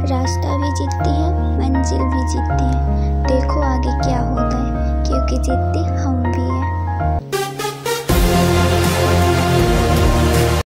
रास्ता भी जीतती है, मंजिल भी जीतती है। देखो आगे क्या होता है, क्योंकि जीतते हम भी हैं।